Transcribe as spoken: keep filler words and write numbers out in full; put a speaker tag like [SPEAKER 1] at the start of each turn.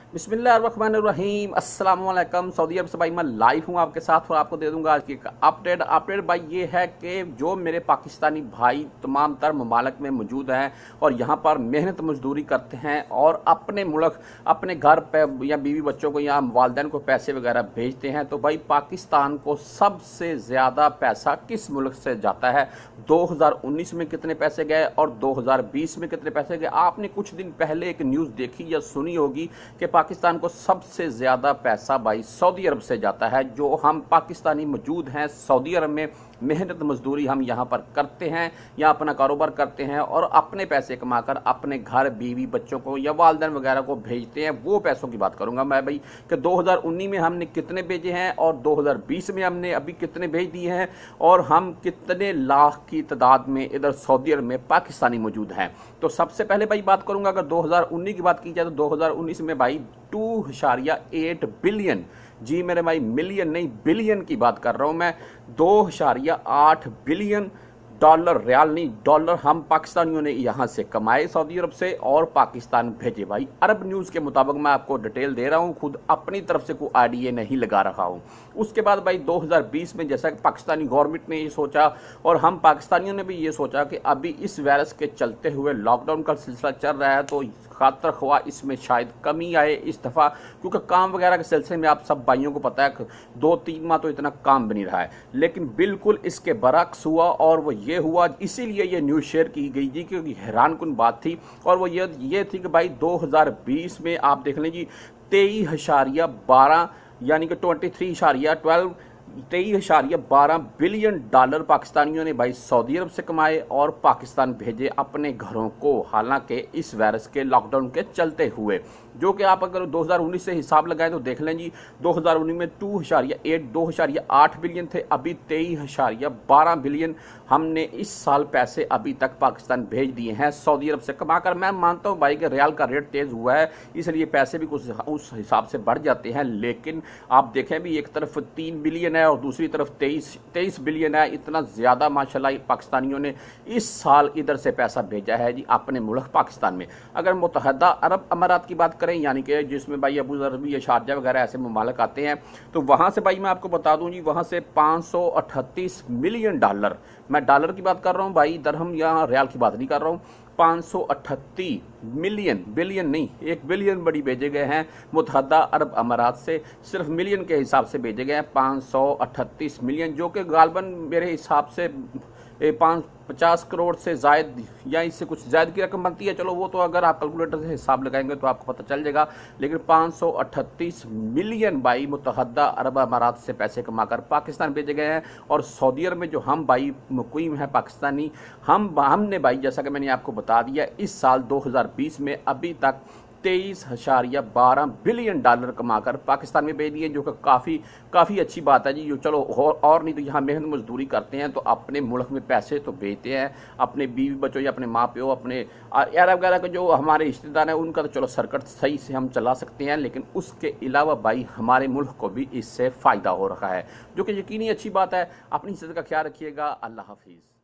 [SPEAKER 1] बिस्मिल्लाहिर्रहमानिर्रहीम अस्सलाम वालेकुम। सऊदी अरब से भाई मैं लाइव हूँ आपके साथ और आपको दे दूंगा आज की अपडेट। अपडेट भाई ये है कि जो मेरे पाकिस्तानी भाई तमाम तर ममालिक में मौजूद हैं और यहाँ पर मेहनत मजदूरी करते हैं और अपने मुल्क अपने घर पे या बीवी बच्चों को या वालदैन को पैसे वगैरह भेजते हैं, तो भाई पाकिस्तान को सबसे ज़्यादा पैसा किस मुल्क से जाता है, दो हज़ार उन्नीस में कितने पैसे गए और दो हज़ार बीस में कितने पैसे गए। आपने कुछ दिन पहले एक न्यूज़ देखी या सुनी होगी कि पाकिस्तान को सबसे ज़्यादा पैसा भाई सऊदी अरब से जाता है। जो हम पाकिस्तानी मौजूद हैं सऊदी अरब में, मेहनत मजदूरी हम यहाँ पर करते हैं या अपना कारोबार करते हैं और अपने पैसे कमाकर अपने घर बीवी बच्चों को या वालदैन वगैरह को भेजते हैं, वो पैसों की बात करूंगा मैं भाई कि दो हज़ार उन्नीस में हमने कितने भेजे हैं और दो हज़ार बीस में हमने अभी कितने भेज दिए हैं और हम कितने लाख की तादाद में इधर सऊदी अरब में पाकिस्तानी मौजूद हैं। तो सबसे पहले भाई बात करूंगा, अगर दो हज़ार उन्नीस की बात की जाए तो दो हज़ार उन्नीस में भाई टू इशारिया एट बिलियन, जी मेरे भाई मिलियन नहीं बिलियन की बात कर रहा हूं मैं, दो इशारिया आठ बिलियन डॉलर, रियाल नहीं डॉलर, हम पाकिस्तानियों ने यहाँ से कमाए सऊदी अरब से और पाकिस्तान भेजे। भाई अरब न्यूज़ के मुताबिक मैं आपको डिटेल दे रहा हूँ, खुद अपनी तरफ से कोई आइडिया नहीं लगा रहा हूँ। उसके बाद भाई दो हज़ार बीस में जैसा कि पाकिस्तानी गवर्नमेंट ने ये सोचा और हम पाकिस्तानियों ने भी ये सोचा कि अभी इस वायरस के चलते हुए लॉकडाउन का सिलसिला चल रहा है, तो खातर ख्वा इसमें शायद कमी आए इस दफ़ा, क्योंकि काम वगैरह के सिलसिले में आप सब भाइयों को पता है दो तीन माह तो इतना काम बनी रहा है, लेकिन बिल्कुल इसके बरक्स हुआ और वो ये हुआ, इसीलिए ये न्यूज़ शेयर की गई जी, क्योंकि हैरानकुन बात थी। और वो ये ये थी कि भाई दो हज़ार बीस में आप देख लें जी तेईस इशारिया बारह यानी कि ट्वेंटी थ्री इशारिया ट्वेल्व तेईस इशारिया बारह बिलियन डॉलर पाकिस्तानियों ने भाई सऊदी अरब से कमाए और पाकिस्तान भेजे अपने घरों को, हालांकि इस वायरस के लॉकडाउन के चलते हुए, जो कि आप अगर दो हज़ार उन्नीस से हिसाब लगाएं तो देख लें जी दो हज़ार उन्नीस में टू इशारिया एट दो इशारिया आठ बिलियन थे, अभी तेईस इशारिया बारह बिलियन हमने इस साल पैसे अभी तक पाकिस्तान भेज दिए हैं सऊदी अरब से कमाकर। मैं मानता हूँ भाई कि रियाल का रेट तेज़ हुआ है इसलिए पैसे भी कुछ उस हिसाब से बढ़ जाते हैं, लेकिन आप देखें भी एक तरफ तीन बिलियन है और दूसरी तरफ तेईस तेईस बिलियन है। इतना ज़्यादा माशाल्लाह पाकिस्तानियों ने इस साल इधर से पैसा भेजा है जी अपने मुल्क पाकिस्तान में। अगर मुत्तहदा अरब अमारात की बात करें यानी कि जिसमें भाई अबू धाबी या शारजा वगैरह ऐसे ममालिक आते हैं, तो वहाँ से भाई मैं आपको बता दूँ जी वहाँ से पाँच सौ अठतीस मिलियन डॉलर, मैं डॉलर की बात कर रहा हूँ भाई, दरहम या रियाल की बात नहीं कर रहा हूँ, पाँच सौ अठतीस मिलियन, बिलियन नहीं एक बिलियन बड़ी भेजे गए हैं मुत्तहदा अरब अमारात से, सिर्फ मिलियन के हिसाब से भेजे गए हैं पाँच सौ अठतीस मिलियन, जो कि गालबन मेरे हिसाब से पाँच पचास करोड़ से जायद या इससे कुछ ज़्यादा की रकम बनती है। चलो वो तो अगर आप कैलकुलेटर से हिसाब लगाएंगे तो आपको पता चल जाएगा, लेकिन पाँच सौ अठतीस मिलियन भाई मुत्तहदा अरब अमारात से पैसे कमाकर पाकिस्तान भेजे गए हैं। और सऊदी अरब में जो हम भाई मुकीम हैं पाकिस्तानी, हम हमने भाई जैसा कि मैंने आपको बता दिया इस साल दो हज़ार बीस में अभी तक तेईस इशारिया बारह बिलियन डॉलर कमाकर पाकिस्तान में भेज दिए, जो कि काफ़ी काफ़ी अच्छी बात है जी। जो चलो और, और नहीं तो यहाँ मेहनत मजदूरी करते हैं तो अपने मुल्क में पैसे तो भेजते हैं, अपने बीवी बच्चों या अपने माँ प्यो अपने यार वगैरह के जो हमारे रिश्तेदार हैं उनका तो चलो सर्कट सही से हम चला सकते हैं, लेकिन उसके अलावा भाई हमारे मुल्क को भी इससे फ़ायदा हो रहा है, जो कि यकीनी अच्छी बात है। अपनी सेहत का ख्याल रखिएगा। अल्लाह हाफिज़।